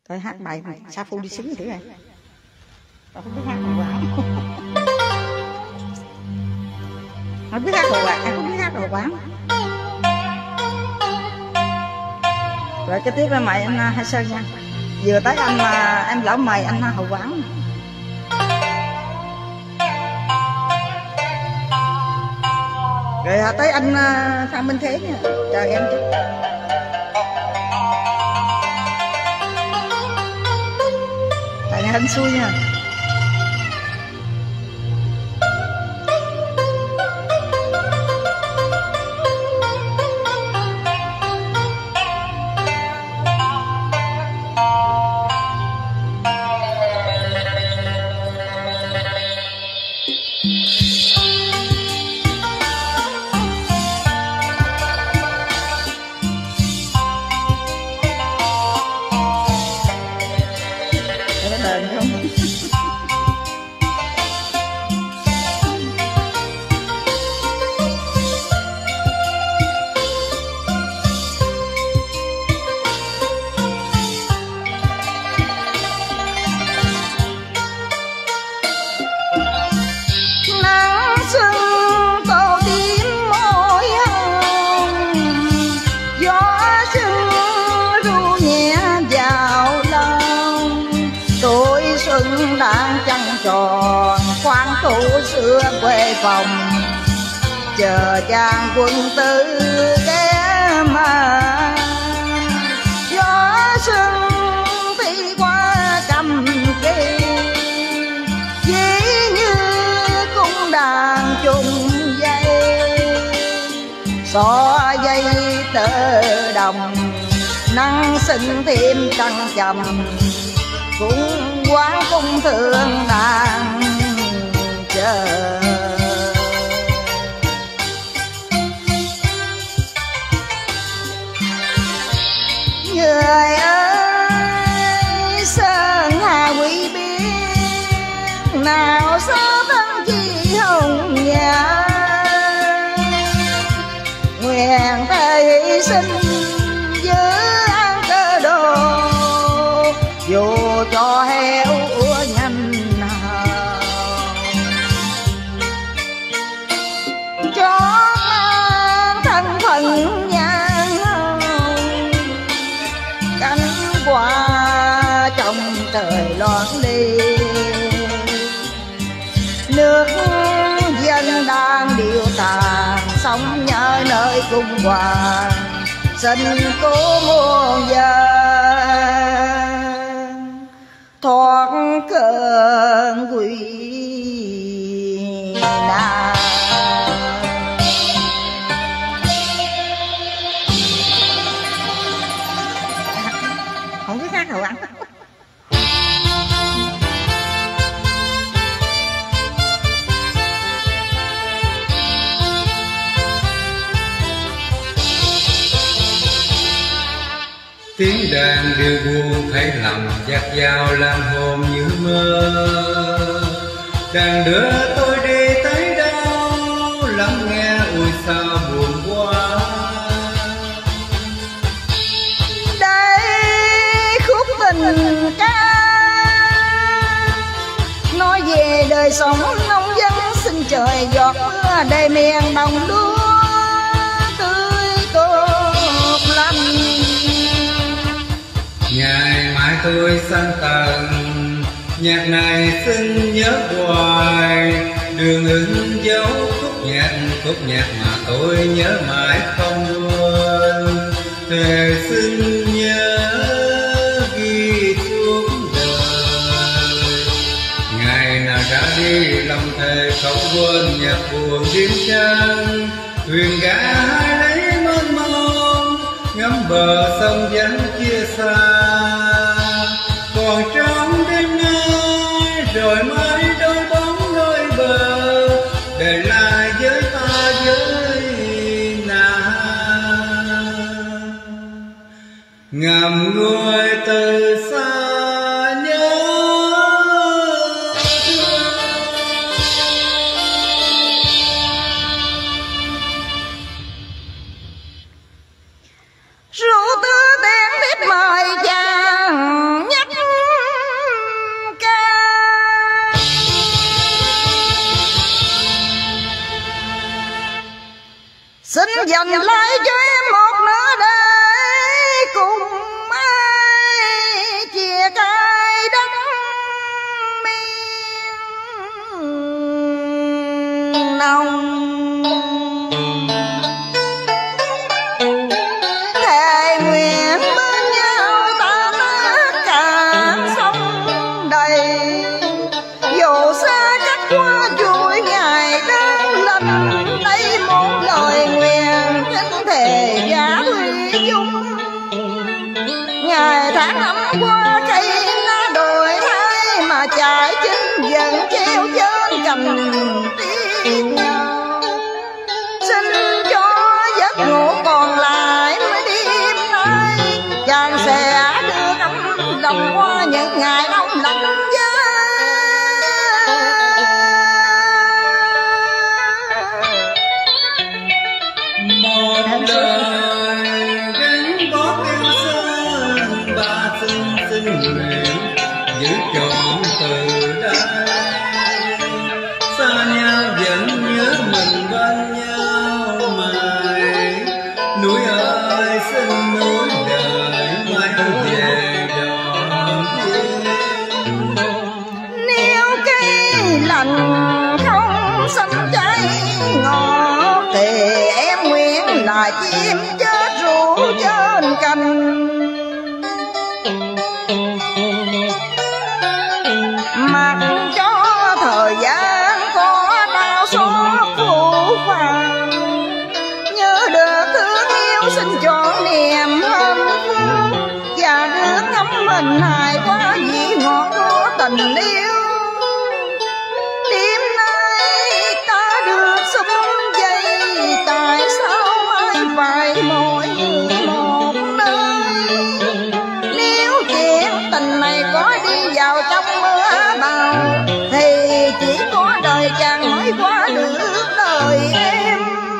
Thôi hát bài này, Sa Phu đi xứng thử này. Tao không biết hát hồ quán. Không biết hát hồ quán, em không biết hát hồ quán. Rồi cái tiếp với mày anh Hai Sơn nha. Vừa tới anh mà em lỡ mời anh hồ quán. Rồi tới anh Phan Minh Thế nha. Chờ em chút. Tại hên xui nha. Đang trăng tròn khoan thủ xưa quê phòng, chờ chàng quân tử ghé mà. Gió xuân đi qua cầm kỳ, dĩ như cung đàn trùng dây. Xỏ dây tơ đồng, nắng sinh thêm trăng trầm, cũng quán cung thượng đang chờ. Người ơi sơn hà quý biết, nào sao thân chi hồng nhà. Nguyện thầy hy sinh giữ an cơ đồ, dù cho heo úa nhanh nào. Cho mang thân phận nhan hồng, cánh qua trong trời loạn ly. Nước dân đang điệu tàn, sống nhớ nơi cung hoàng, xin cố muôn dân thoát cơn quỷ nạn. Không biết hát hầu ăn. Tiếng đàn điệu buồn thấy lòng dạt dào làm hồn như mơ. Đàn đưa tôi đi tới đâu, lắng nghe ôi sao buồn quá. Đây khúc tình ca nói về đời sống nông dân, xin trời giọt mưa đầy miền đồng lúa tươi tốt lắm. Ngày mai tôi sang tầng, nhạc này xin nhớ hoài. Đường ứng dấu khúc nhạc mà tôi nhớ mãi không quên. Thề xin nhớ ghi xuống đời, ngày nào ra đi lòng thề không quên nhạc buồn đêm trăng. Thuyền gã hai lấy mênh mông, ngắm bờ sông vắng chia xa. Còn trong đêm nay rồi mới đôi bóng đôi bờ, để lại với ta với nàng. Ngầm người từ xa nhớ rượu tưa đen biết mời chàng nhớ dành lại cho em một nửa đời cùng ai chia cay đất miền nồng. Thề nguyện bên nhau ta nước cạn sông đầy, dù xa cách qua vui ngày đơn lành. Đây một lời nguyện kính thề giá thủy chung, ngày tháng năm qua cây lá đồi thay mà chạy chinh dần treo trên cành tiếng nhau. Xin cho giấc ngủ còn lại mới đêm nay, chàng sẽ đưa ấm lòng qua những ngày đông lạnh giá. Một đời gắn bó yêu sơn, ba xin nguyện giữ trọn từ đây. Xa nhau vẫn nhớ mình bên nhau mãi, núi ơi xin núi đời mai về đón duyên. Nếu cây lành không xanh trái ngọt thì em nguyện là chim chết ru trên cành. Mặc cho thời gian có đau xót phũ phàng, nhớ được thương yêu xin chọn niềm hạnh phúc, và nước ngắm mình hài qua vị ngọt của tình yêu. Đêm nay ta được sum vầy, tại sao ai phải mỗi người một nơi? Nếu chuyện tình này có đi vào trong mưa bão, thì chỉ có đời chàng mới qua được đời em.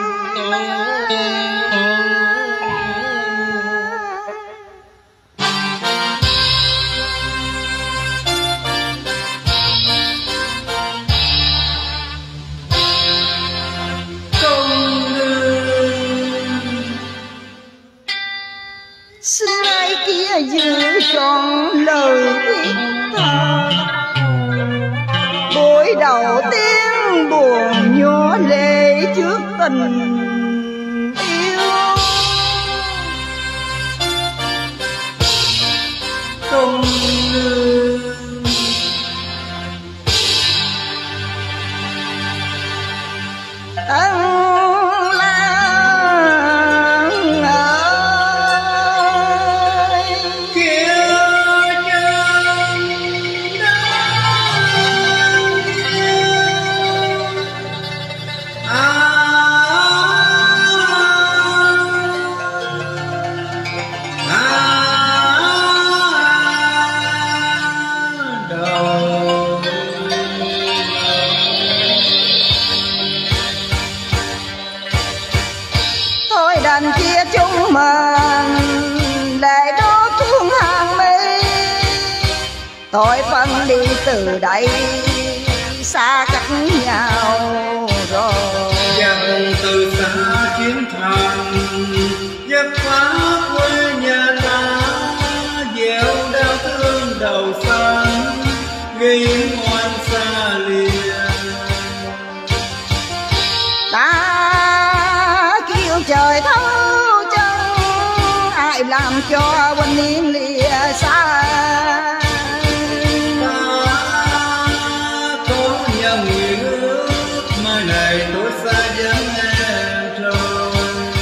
Xin ai kia giữ trọn lời thiết tha, buổi đầu tiên buồn nhỏ lệ trước tình yêu. Công nương Tân lang ơi, kia chân thôi đành chia chung mình để đó thương hàng mi. Tôi phân đi từ đây xa cách nhau rồi, dần từ xa chuyến thành giấc phá quê nhà ta, gieo đau thương đầu xanh gây ngoan xa lìa. ta kêu trời thấu chân, ai làm cho quên yên lìa xa. Có nhau nguyện ước mai này tôi xa vắng em rồi.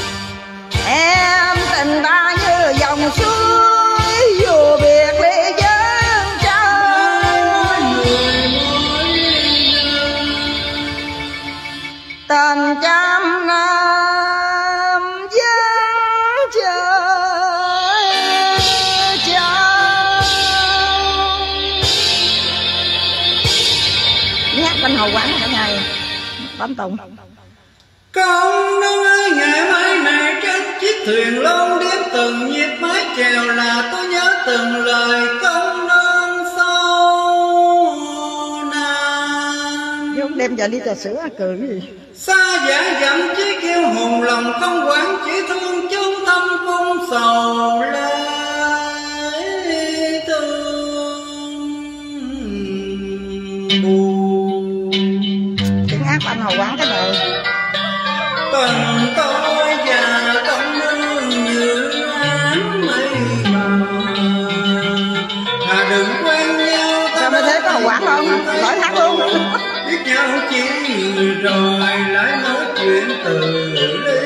Em tình ta như dòng suối dù biệt ly dân trời, tình trăm năm vắng trời trời. Nhắc bên Hậu Quảng cả ngày bấm tụng. Công nương ơi ngày mai này trên chiếc thuyền lông đếm từng nhịp mái chèo, là tôi nhớ từng lời công nương sâu nam. Dùng đem vợ đi trà sữa cười cái gì? Xa vạn dặm chỉ kêu hùng lòng không quản, chỉ thương chung tâm cung sầu lấy thương buồn. Tiếng hát của anh Hầu Quán cái này. Cần tôi và công nương như ánh mây màu, thà đừng quen nhau. Sao mới thế có Hầu Quán không? Nói hát luôn. Biết nhau chỉ rồi lại nói chuyện từ ly,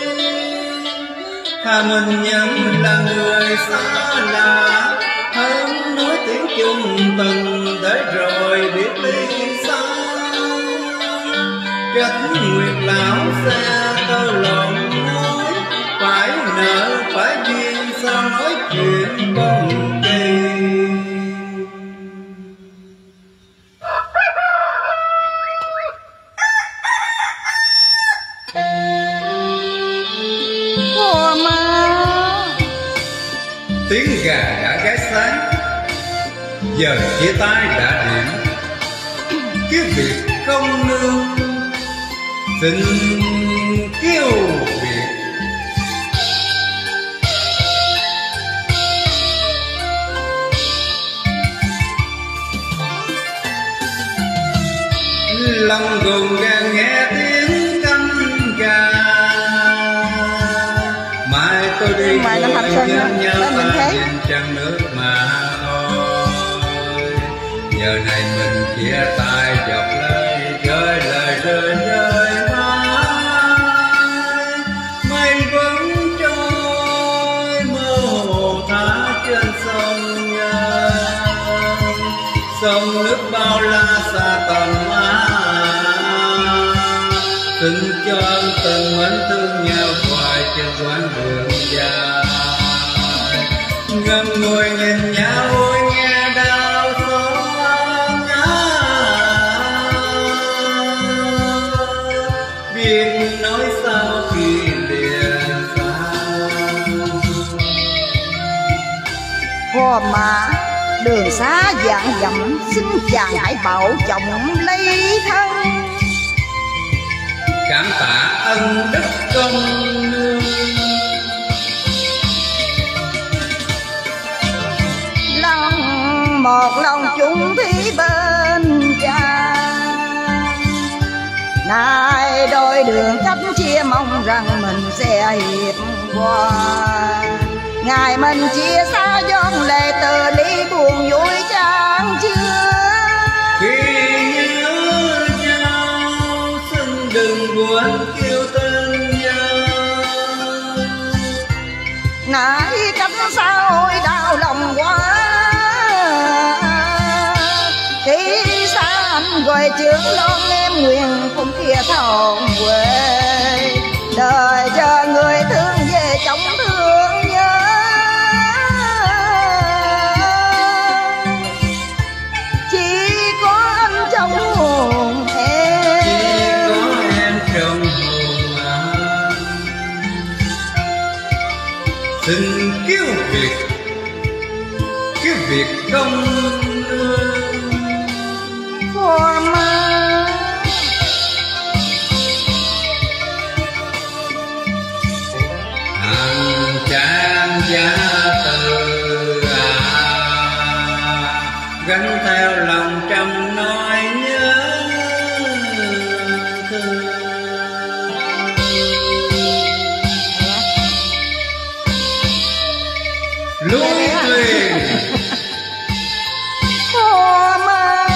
thà mình nhận là người xa lạ, hơn nói tiếng chung từng để rồi biết ly xa. Trách nguyệt lão xa tao lòng nói, phải nợ phải duyên sao nói chuyện công kỳ. Tiếng gà đã gáy sáng, giờ chia tay đã điểm, cái việc công nương xin kêu biệt. Lòng gồm gan nghe tiếng canh gà, mai tôi đi Mai năm học sinh đó, đó mình thấy trăng nước mà thôi. Giờ này mình chia tay dọc lời rơi lời rơi rơi mãi, mây vẫn trôi mơ hồ thả trên sông Nhân, sông nước bao la xa tầm mắt. Xin cho ân tình mến thương nhau hoài trên quãng đường dài, ngâm ngùi nhìn nhau ôi nghe đau xót biết nói sao khi lìa xa. Hoa mà đường xa vạn dặm, xin chàng hãy bảo chồng lấy thân. Cảm tạ ân đức công nương, lòng một lòng chung thủy bên cha. Nay đôi đường cách chia mong rằng mình sẽ hiệp hòa. Ngày mình chia xa giông lệ từ ly buồn vui chán chưa. khi nhớ nhau xin đừng buồn kêu tên nhau. Nãy cách xa ôi đau lòng quá, khi xa anh gọi trưởng lon em nguyện không kia thòng quê. Đời chờ người thương về chồng thương nhớ, chỉ có anh trong hồn em. Chỉ có em trong hồn anh. Xin kêu việc công nương. Hoa mai Hàng trang giá từ gánh theo lòng trăm nỗi nhớ thương. Lũi thuyền hoa mai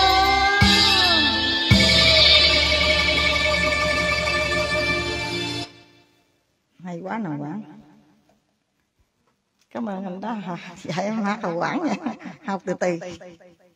hay quá nào Quán. Cảm ơn anh đã dạy em hát Hầu Quán nha, học từ từ.